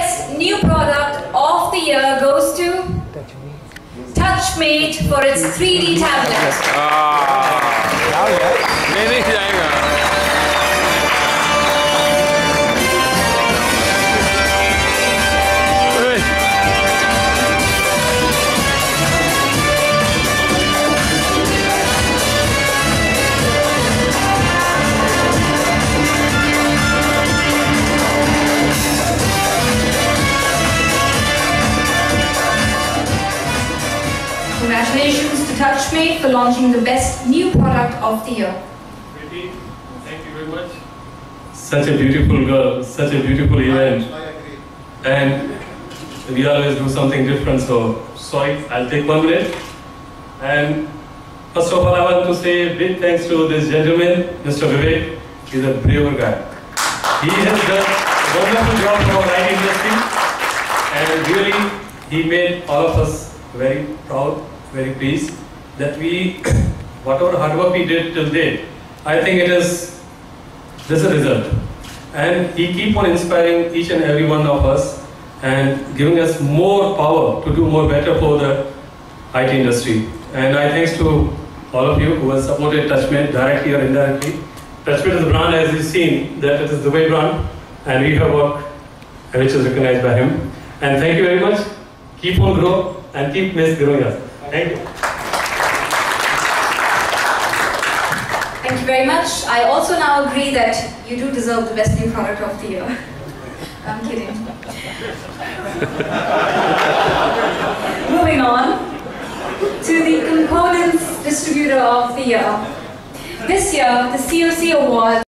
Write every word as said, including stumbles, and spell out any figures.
Best new product of the year goes to TouchMate for its three D tablet. Ah, नहीं जाएगा. Congratulations to TouchMate for launching the best new product of the year. Thank you very much. Such a beautiful girl, such a beautiful event. And we always do something different, so sorry, I'll take one minute. And first of all, I want to say a big thanks to this gentleman, Mister Vivek. He's a brave guy. He has done a wonderful job for our I T industry, and really, he made all of us very proud, very pleased that we, whatever hard work we did till date, I think it is, this is a result. And he keep on inspiring each and every one of us and giving us more power to do more better for the I T industry. And I thanks to all of you who have supported TouchMate directly or indirectly. TouchMate is a brand, as you've seen, that it is the way brand, and we have work which is recognized by him. And thank you very much. Keep on growing and keep Miss growing us. Thank you. Thank you very much. I also now agree that you do deserve the best new product of the year. I'm kidding. Moving on to the Components Distributor of the Year. This year, the C O C Award